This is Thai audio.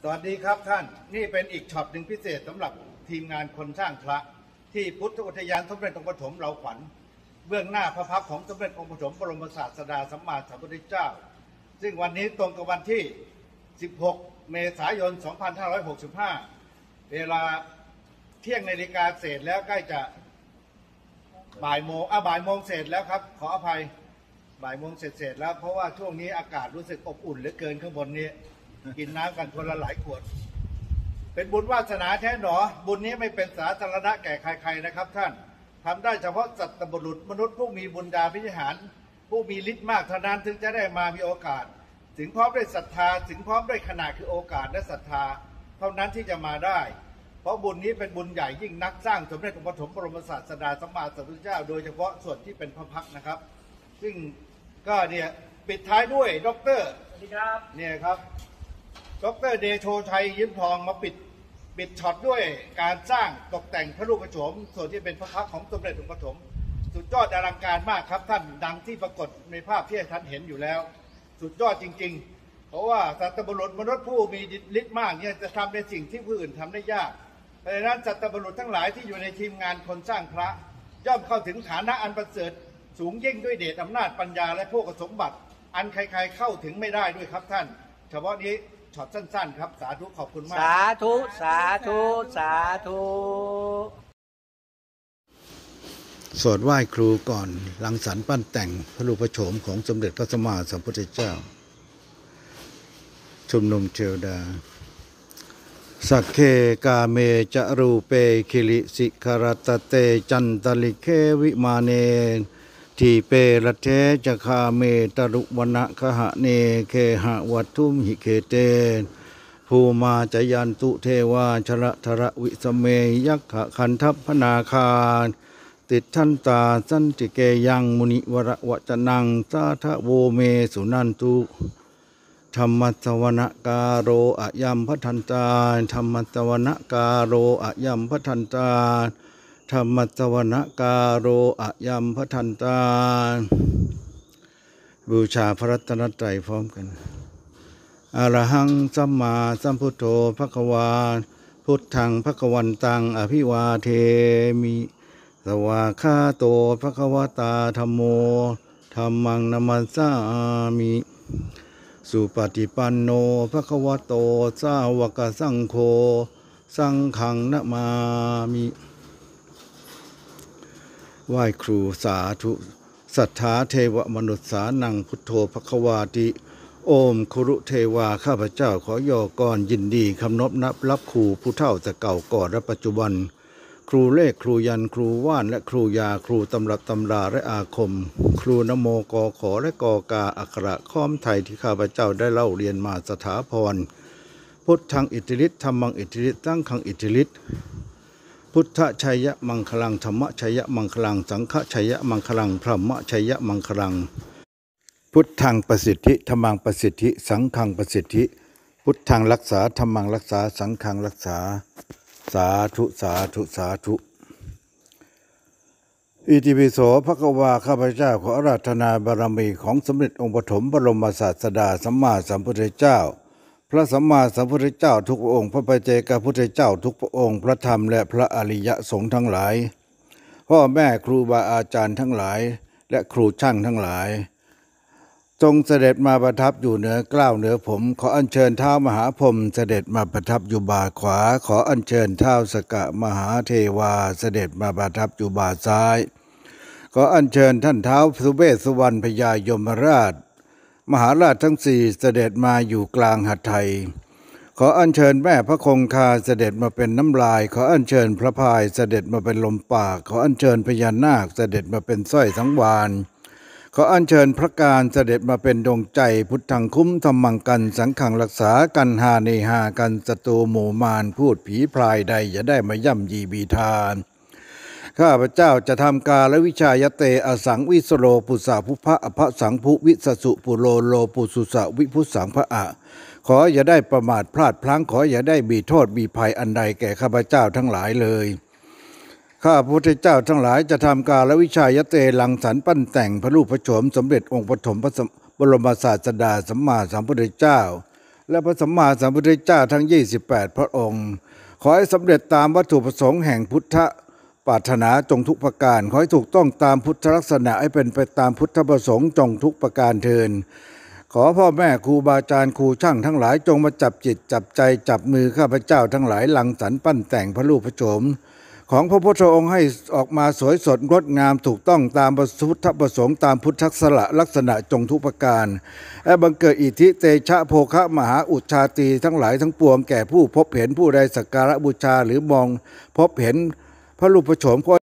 สวัสดีครับท่านนี่เป็นอีกช็อตหนึ่งพิเศษสำหรับทีมงานคนสร้างพระที่พุทธอุทยานสมเด็จองค์ปฐมเราขวัญเบื้องหน้าพระพักตร์ของสมเด็จองค์ปฐมบรมศาสดาสัมมาสัมพุทธเจ้าซึ่งวันนี้ตรงกับวันที่ 16 เมษายน 2565 เวลาเที่ยงนาฬิกาเศษแล้วใกล้จะบ่ายโมงเศษแล้วครับขออภัยบ่ายโมงเศษแล้วเพราะว่าช่วงนี้อากาศรู้สึกอบอุ่นเหลือเกินข้างบนนี้กินน้ำกันคนละหลายขวดเป็นบุญวาสนาแท้หนอบุญนี้ไม่เป็นสาธารณะแก่ใครๆนะครับท่านทำได้เฉพาะสัตว์บุรุษมนุษย์ผู้มีบุญญาภินิหารผู้มีฤทธิ์มากเท่านั้นถึงจะได้มามีโอกาสถึงพร้อมด้วยศรัทธาถึงพร้อมด้วยขนาดคือโอกาสและศรัทธาเท่านั้นที่จะมาได้เพราะบุญนี้เป็นบุญใหญ่ยิ่งนักสร้างสมเด็จองค์ปฐมบรมศาสดาสัมมาสัมพุทธเจ้าโดยเฉพาะส่วนที่เป็นพระพักตร์นะครับซึ่งก็เนี่ยปิดท้ายด้วยดร.สวัสดีครับเนี่ยครับดร.เดโชชัยยิ้มทองมาปิดช็อตด้วยการสร้างตกแต่งพระรูปโฉมส่วนที่เป็นพระพักตร์ของสมเด็จองค์ปฐมสุดยอดอลังการมากครับท่านดังที่ปรากฏในภาพที่ท่านเห็นอยู่แล้วสุดยอดจริงๆเพราะว่าสัตว์บุรุษมนุษย์ผู้มีฤทธิ์มากเนี่ยจะทำในสิ่งที่ผู้อื่นทำได้ยากเพราะฉะนั้นสัตว์บุรุษทั้งหลายที่อยู่ในทีมงานคนสร้างพระย่อมเข้าถึงฐานะอันประเสริฐสูงยิ่งด้วยเดชอำนาจปัญญาและพวกสมบัติอันใครๆเข้าถึงไม่ได้ด้วยครับท่านเฉพาะนี้ช็อตสั้นๆครับสาธุขอบคุณมากสาธุสาธุสาธุสวดไหว้ครูก่อนรังสรรค์ปั้นแต่งพระรูปโฉมของสมเด็จพระสัมมาสัมพุทธเจ้าชุมนุมเทวดาสักเคกาเมจรูเปคิริสิกรตเตจันตลิเควิมาเนทีเประเทจคาเมตรุวนะคหะเนเคหะวัตถุมหิเคเตภูมาจยันตุเทวาชระทระวิสเมยักขะคันทัพพนาคารติดทันตาสันติเกยังมุนิวรวจนังสาทะโวเมสุนันตุธรรมัสวนกาโรอะยัมพัทันตาธรรมัสวนกาโรอะยัมพัทันตาธรรมัสวนกาโรอะยัมพัทันตาบูชาพระรัตนตรัยพร้อมกันอะระหังสัมมาสัมพุทโธภควาพุทธังภควันตังอภิวาเทมิสวากขาโตภควตาธัมโมธัมมังนัมมัสสามิสุปฏิปันโนภควโตสาวกสังโฆสังฆังนะมามิไหว้ครูสาธุศรัทธาเทวมนุษย์สานังพุทโธภควาติโอมคุรุเทวาข้าพเจ้าขอย่อก่อนยินดีคำนบนับรับครูผู้เฒ่าแต่เก่าก่อนและปัจจุบันครูเลขครูยันครูว่านและครูยาครูตำรับตำราและอาคมครูนโมกอขอและกอกาอักขระค้อมไทยที่ข้าพเจ้าได้เล่าเรียนมาสถาพรพุทธังอิทธิฤทธิ์ธรรมังอิทธิฤทธิ์สังฆังอิทธิฤทธิ์พุทธชัยยะมังคลังธรรมชัยยะมังคลังสังฆชัยยะมังคลังพระมะชัยยะมังคลังพุทธังประสิทธิธรรมังประสิทธิสังฆังประสิทธิพุทธังรักษาธรรมังรักษาสังฆังรักษาสาธุสาธุสาธุอิติปิโสภควาข้าพเจ้าขออาราธนาบารมีของสมเด็จองค์ปฐมบรมศาสดาสัมมาสัมพุทธเจ้าพระสัมมาสัมพุทธเจ้าทุกพระองค์พระปัจเจกพุทธเจ้าทุกพระองค์พระธรรมและพระอริยสงฆ์ทั้งหลายพ่อแม่ครูบาอาจารย์ทั้งหลายและครูช่างทั้งหลายจงเสด็จมาประทับอยู่เหนือเกล้าเหนือผมขออัญเชิญเท้ามหาพรหมเสด็จมาประทับอยู่บ่าขวาขออัญเชิญเท้าสกะมหาเทวาเสด็จมาประทับอยู่บ่าซ้ายขออัญเชิญท่านเท้าสุเวสสุวรรณพญายมราชมหาราชทั้งสี่เสด็จมาอยู่กลางหัตถ์ไทยขออัญเชิญแม่พระคงคาเสด็จมาเป็นน้ำลายขออัญเชิญพระพายเสด็จมาเป็นลมปากขออัญเชิญพญานาคเสด็จมาเป็นสร้อยสังวาลขออัญเชิญพระการเสด็จมาเป็นดวงใจพุทธังคุ้มธรรมังกันสังฆังรักษากันหาเนหากันศัตรูหมู่มารพูดผีพรายใดอย่าได้มาย่ำยีบีทานข้าพเจ้าจะทำกาลวิชายเตอสังวิสโรปุสาภุพะอภสังภุวิสสุปุโลโลปุสุสะวิพุสังพระอะขออย่าได้ประมาทพลาดพลั้งขออย่าได้มีโทษมีภัยอันใดแก่ข้าพเจ้าทั้งหลายเลยข้าพระพุทธเจ้าทั้งหลายจะทำกาลวิชายเตรังสรรค์ปั้นแต่งพระรูปพระโฉมสมเด็จองค์ปฐมบรมศาสดาสัมมาสัมพุทธเจ้าและพระสัมมาสัมพุทธเจ้าทั้ง28พระองค์ขอให้สำเร็จตามวัตถุประสงค์แห่งพุทธปรารถนาจงทุกประการขอให้ถูกต้องตามพุทธลักษณะให้เป็นไปตามพุทธประสงค์จงทุกประการเทินขอพ่อแม่ครูบาอาจารย์ครูช่างทั้งหลายจงมาจับจิตจับใจจับมือข้าพเจ้าทั้งหลายลังสรรค์ปั้นแต่งพระรูปพระโฉมของพระพุทธองค์ให้ออกมาสวยสดงดงามถูกต้องตามพุทธประสงค์ตามพุทธลักษณะจงทุกประการและบังเกิดอิทธิเตชะโภคะมหาอุชาตีทั้งหลายทั้งปวงแก่ผู้พบเห็นผู้ใดสักการะบูชาหรือมองพบเห็นพระรูปพระโฉม